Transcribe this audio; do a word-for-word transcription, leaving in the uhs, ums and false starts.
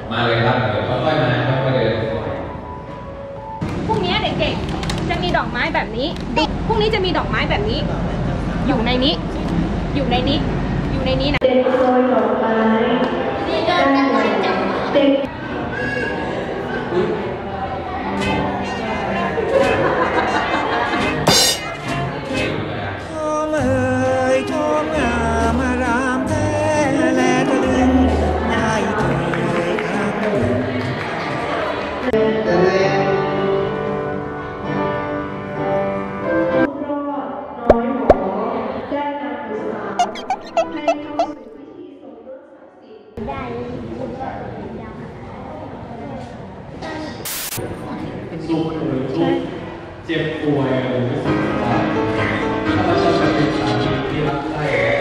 มาเลยครับเดี๋ยวค่อยๆมาค่อยๆเดินพรุ่งนี้เด็กๆจะมีดอกไม้แบบนี้พรุ่งนี้จะมีดอกไม้แบบนี้ อยู่ในนี้ อยู่ในนี้ อยู่ในนี้นะเด็กโรยดอกไม้เด็กเด็กสุขหรือทุกข์เจ็บป่วยหรือไม่สบายถ้าเราจะเป็นสามีที่รักใคร่